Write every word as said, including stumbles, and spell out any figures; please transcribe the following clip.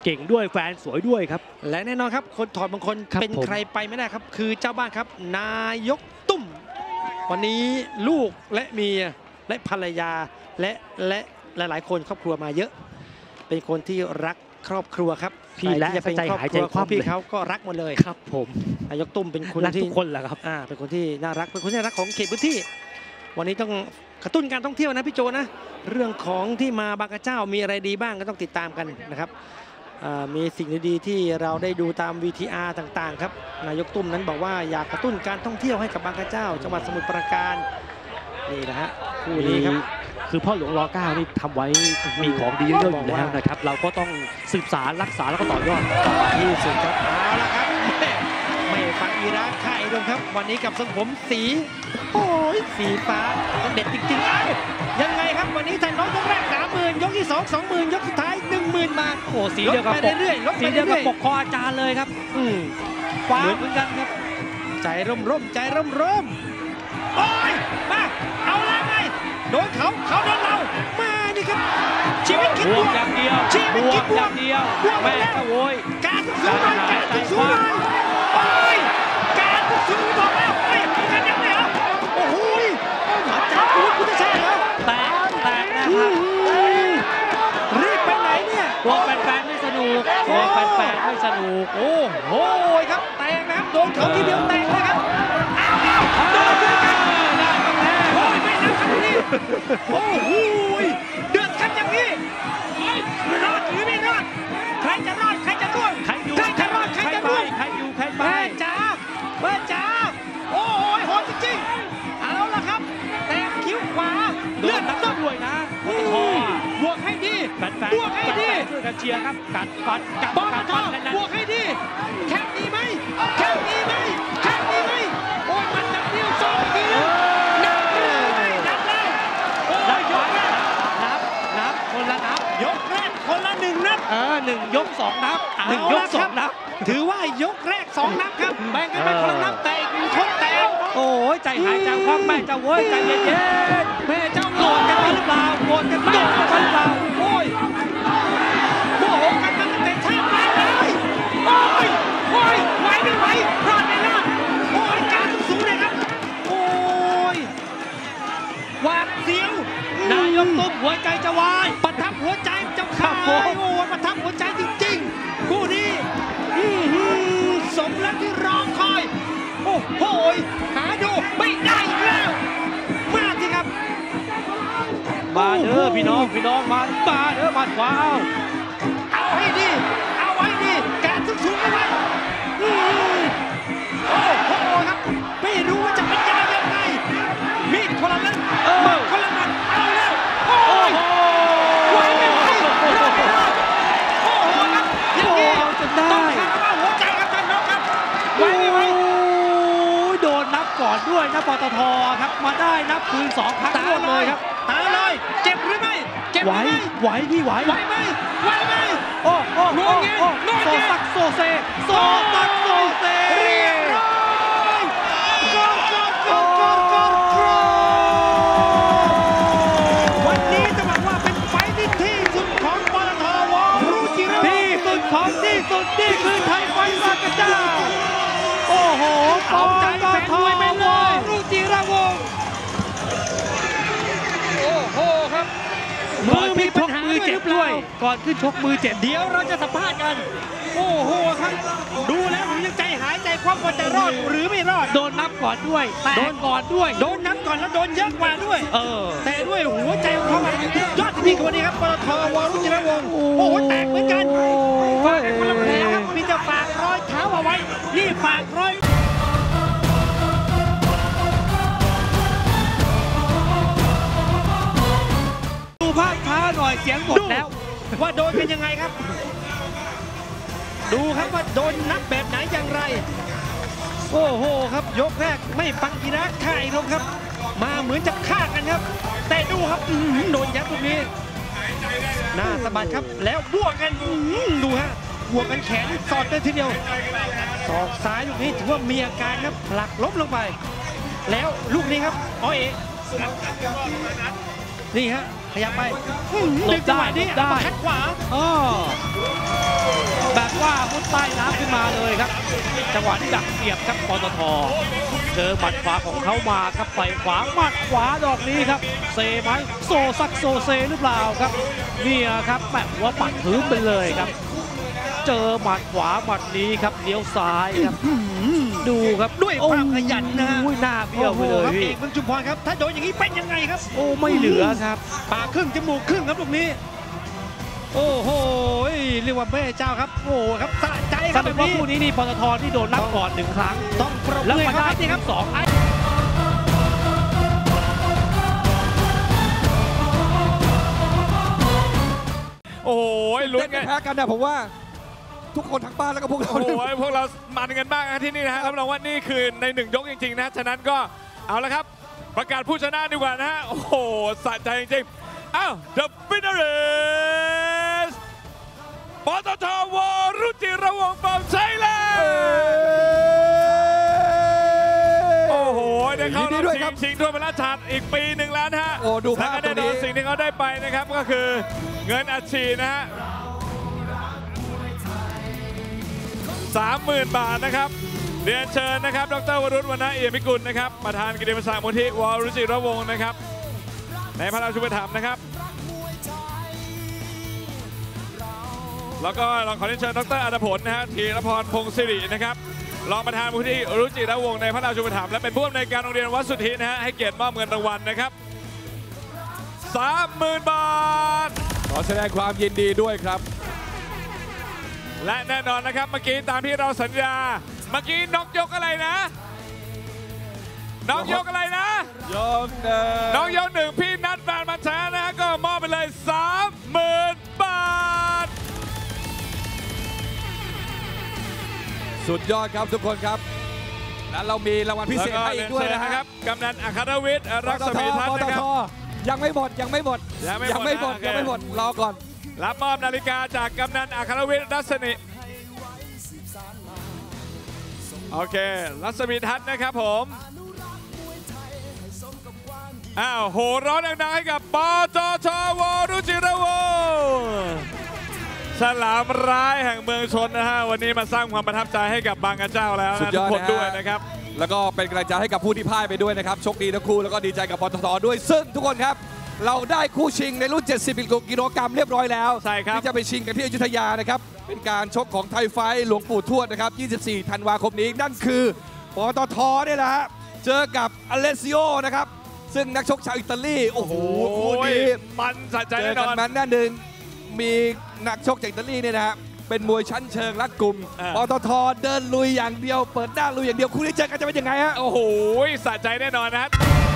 เก่งด้วยแฟนสวยด้วยครับและแน่นอนครับคนถอดมงคลเป็นใครไปไม่ได้ครับคือเจ้าบ้านครับนายกตุ้มวันนี้ลูกและเมียและภรรยาและและหลายๆคนครอบครัวมาเยอะเป็นคนที่รักครอบครัวครับพี่และใจหายใจคว่ำพี่เขาก็รักหมดเลยครับผมนายกตุ้มเป็นคนที่ทุกคนแหละครับอ่าเป็นคนที่น่ารักเป็นคนที่น่ารักของเขตพื้นที่วันนี้ต้องกระตุ้นการท่องเที่ยวนะพี่โจนะเรื่องของที่มาบางกระเจ้ามีอะไรดีบ้างก็ต้องติดตามกันนะครับมีสิ่งดีๆที่เราได้ดูตาม วี ที อาร์ ต่างๆครับนายกตุ้มนั้นบอกว่าอยากกระตุ้นการท่องเที่ยวให้กับบางกระเจ้าจังหวัดสมุทรปราการนี่นะฮะคู่นี้ครับคือพ่อหลวงรอเก้านี่ทำไว้มีของดีเยอะๆอยู่แล้วนะครับเราก็ต้องสืบสารรักษาแล้วก็ต่อยอดต่อไปที่สุดครับเอาละครับไม่ฟังอีรักไข่ดงครับวันนี้กับทรงผมสีโอ้ยสีฟ้าเด็ดจริงๆเอ้ายังไงครับวันนี้ท่านน้องยกแรกสามหมื่นยกที่สองสองหมื่นยกสุดท้ายหนึ่งหมื่นบาทโอ้สีเดียวกับไปเรื่อยๆสีเดียวกับปกคออาจารย์เลยครับอืมฟ้าเหมือนกันครับใจร่มร่มใจร่มร่มโอ้ยมาเอาละไงโดนเขาเขาโดนเรามานี่ครับชีวิตคิดบวกอย่างเดียวชีวิตคิดบวกเดียวแม่ก็โวยการสู้หน่อยการสู้หน่อยโอ้ยการสู้บอกแล้วไม่กันยังไงเหรอโอ้โหอาจารย์พุทธชาติเหรอแตกแตกนะครับรีบไปไหนเนี่ยกลัวแฟนๆไม่สนุกกลัวแฟนๆไม่สนุกโอ้โหครับแตกนะครับโดนเขาทีเดียวแตกเลยครับโดนด้วยกันได้บ้างแล้วโอ้ยไม่นับครับนี่โอ้โหเดือดกันอย่างนี้รอดหรือไม่รอดใครจะรอดใครจะร่วงใครอยู่ใครจะรอดใครจะร่วงใครอยู่ใครไปแม่จ๋าแม่จ๋าโอ้ยโหดจริงๆเอาละครับแตกคิ้วขวาเลือดต้นด้วยนะปตทบวกให้ดีบวกให้ดีช่วยกันเชียร์ครับกัดฟันกัดปตทบวกให้ดีแค่นี้ไหมแค่นี้ไหมแค่นี้ไหมโอ้ยมันนับเดียวสองทีนับเลยนับเลยโอ้ยยกแรกนับนับคนละนับยกแรกคนละหนึ่งนับเออหนึ่งยกสองนับหนึ่งยกสองนับถือว่ายกแรกสองนับครับแบ่งกันไปคนละนับแต่อีกหนึ่งคนแต่โอ้ยใจหายใจคว่ำแม่เจ้าเว้ยใจเย็นๆแม่เจ้าโกรธกันหรือเปล่าโกรธกันโกรธกันหรือเปล่าโอ้ยโมโหกันตั้งแต่ชาติมาเลยโอ้ยโอ้ยไหวไม่ไหวรอดไม่รอดโอ้ยการสูงเลยครับโอ้ยหวาดเสียวนายกตุ้มหัวใจจะวายประทับหัวใจเจ้าข้าโอ้ยประทับหัวใจจริงๆคู่นี้สมแล้วที่รอคอยโอ้โหหาดูไม่ได้แล้วมาสิครับมาเด้อพี่น้องพี่น้องมามาเด้อมาขวาเอาให้ดีเอาให้ดีการทุกสูงเอาไว้โอ้โหครับไม่รู้ว่าจะเป็นยังไงยังไงมีดคนละเล่มหมัดคนละหมัดเอาแล้วโอ้ยไหวไม่ไหวรอดไม่รอดโอ้โหครับยังไงต้องขาดว่าหัวใจครับท่านน้องครับไหวไม่ไหวโดนนับก่อนด้วยนะปตทครับมาได้นับคืนสองครั้งรวดเลยครับตาเลยเจ็บหรือไม่เจ็บไหวไหวพี่ไหวไหวไหมไหวไหมโอ้โอ้โอ้โอ้โซตักโซเซโซตักโซเซเรียบร้อยกอดกอดกอดกอดกอดกอดวันนี้จะบอกว่าเป็นไฟที่ที่สุดของปตทวรุจิระที่สุดของที่สุดนี่คือไทยไฟบางกระเจ้าโอ้โหเอาใจแฟนมวยไปเลยรุจิระวงศ์โอ้โหครับมือมีปัญหามือเจ็บด้วยก่อนขึ้นชกมือเจ็บเดี๋ยวเราจะสัมภาษณ์กันโอ้โหครับดูแล้วผมยังใจหายใจคว่ำว่าจะรอดหรือไม่รอดโดนนับก่อนด้วยโดนก่อนด้วยโดนนับก่อนแล้วโดนเยอะกว่าด้วยเออแต่ด้วยหัวใจของเขายอดจริงคนนี้ครับปตทวรุจิระวงศ์โอ้โหแตกเหมือนกันฝากคนละแผลครับมีจะฝากรอยเท้าเอาไว้นี่ฝากรอยดูภาพช้าหน่อยเสียงหมดแล้วว่าโดนเป็นยังไงครับดูครับว่าโดนนับแบบไหนอย่างไรโอ้โหครับยกแรกไม่ฟังกีฬาข่ายลงครับมาเหมือนจะฆ่ากันครับแต่ดูครับโดนยัดตรงนี้หน้าสะบัดครับแล้วบวกกันดูฮะบวกกันแขนสอดได้ทีเดียวศอกซ้ายลูกนี้ถือว่ามีอาการครับผลักล้มลงไปแล้วลูกนี้ครับอ๋อเอนี่ฮะขยับไปดึงจังหวะนี้อัปเปอร์คัตขวาอ๋อามุดใต้น้ำขึ้นมาเลยครับจังหวะที่ดักเสียบครับปตทเจอหมัดขวาของเขามาครับไปขวาหมัดขวาดอกนี้ครับเซไหมโซซักโซเซหรือเปล่าครับเนี่ยครับแปะหัวปักพื้นไปเลยครับเจอหมัดขวาหมัดนี้ครับเลี้ยวซ้ายครับดูครับด้วยความขยันนะฮะโอ้ยหน้าเบี้ยวไปเลยครับเอพี่กเมืองชุมพรครับถ้าโดนอย่างนี้เป็นยังไงครับโอ้ไม่เหลือครับปากครึ่งจมูกครึ่งครับตรงนี้ โอ้โหเรียกว่าแม่เจ้าครับโอ้โหครับสะใจคสรับรุแบปบว่านี้คู่นี้นี่ปตทที่โดนนับก่อนหนึ่งครั้งต้องปรบแล้วมือมาคได้รับทีนี่คครัรับบ สองไอ้โอ้โหลุ้นเต้นกัไม่นแพ้กันนะผมว่าทุกคนทั้งบ้านแล้วก็พวกเราโอ้โหพวกเรามันกันมากนะที่นี่นะฮะรับรองว่านี่คือในหนึ่งยกจริงๆนะฉะนั้นก็เอาละครับ ประกาศผู้ชนะดีกว่านะฮะ โอ้โหสะใจจริงๆอ้าว The winner is ปตทวรุจิระวงศ์ from Thailand โอ้โหได้เข้ารอบชิงชิงถ้วยพระราชทานอีกปีหนึ่งแล้วนะฮะโอ้ดูภาพและตก็รงแน่นอนี้นสิ่งที่เขาได้ไปนะครับก็คือเงินอัดฉีดนะฮะสามหมื่นบาทนะครับเรียนเชิญนะครับดรวรุษวรรณเอี่ยมพิกุลนะครับประธานกิติมศักดิ์มูลที่วรุจิระวงศ์นะครับในพระราชูปถัมภ์นะครับแล้วก็เราขอเรียนเชิญดรอัตผลนะฮะธีรพรพงศ์สิรินะครับรองประธานมูลที่วรุจิระวงศ์ในพระราชูปถัมภ์และเป็นผู้อำนวยการโรงเรียนวัดสุทธินะฮะให้เกียรติมอบเงินรางวัลนะครับสามหมื่นบาทขอแสดงความยินดีด้วยครับและแน่นอนนะครับเมื่อกี้ตามที่เราสัญญาเมื่อกี้น้องยกอะไรนะน้องยกอะไรนะยกเดินน้องยกหนึ่งพี่นัดแฟนมันแท้นะฮะก็มอบไปเลยสามหมื่นบาทสุดยอดครับทุกคนครับและเรามีรางวัลพิเศษให้อีกด้วยนะแล้ฮะก็เรีนเชิญนะครับกำนันอัครวิทย์รักษมีทัศน์ปตนะครับทยังไม่หมดยังไม่หมดยังไม่หมดไม่หมดนะยังไม่หมดรอก่อนรับมอบนาฬิกาจากกำนันอัครวิทย์รัศมีโอเครัศมีทัศน์นะครับผมอ้าวโหร้อนดังๆให้กับปตทวรุจิระวงศ์ฉลามร้ายแห่งเมืองชนนะฮะวันนี้มาสร้างความประทับใจให้กับบางกระเจ้าแล้วสุดนะยทุอก ดคนนะฮะด้วยนะครับแล้วก็เป็นกำลังใจให้กับผู้ที่พ่ายไปด้วยนะครับโชคดีทั้งคู่แล้วก็ดีใจกับปตทด้วยซึ่งทุกคนครับ เราได้คู่ชิงในรุ่น เจ็ดสิบ กิโลกรัมเรียบร้อยแล้วใช่ครับที่จะไปชิงกันที่อยุธยานะครับเป็นการชกของไทยไฟท์หลวงปู่ทวดนะครับยี่สิบสี่ธันวาคมนี้นั่นคือปตทเนี่ยแหละฮะเจอกับอเลซิโอนะครับซึ่งนักชกชาวอิตาลีโอ้โหคู่นี้มันสะใจเจอแน่นกัอน นมันแน่นหนึ่งมีนักชกจากอิตาลีเนี่ยนะฮะเป็นมวยชั้นเชิงรัดกลุ่มอ่าปตทเดินลุยอย่างเดียวเปิดหน้าลุยอย่างเดียวคู่นี้เจอกันจะเป็นยังไงฮะโอ้โหสะใจแน่นอนนะฮะ